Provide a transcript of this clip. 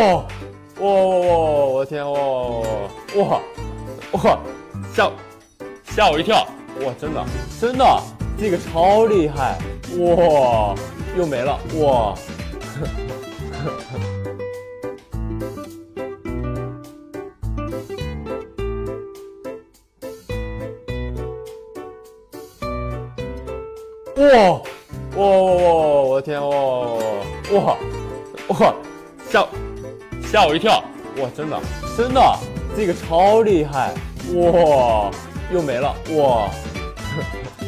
我天，哇，吓我一跳，哇，真的，这个超厉害，哇，又没了，哇，我天，哇，吓我一跳，哇，真的，这个超厉害，哇，又没了，哇。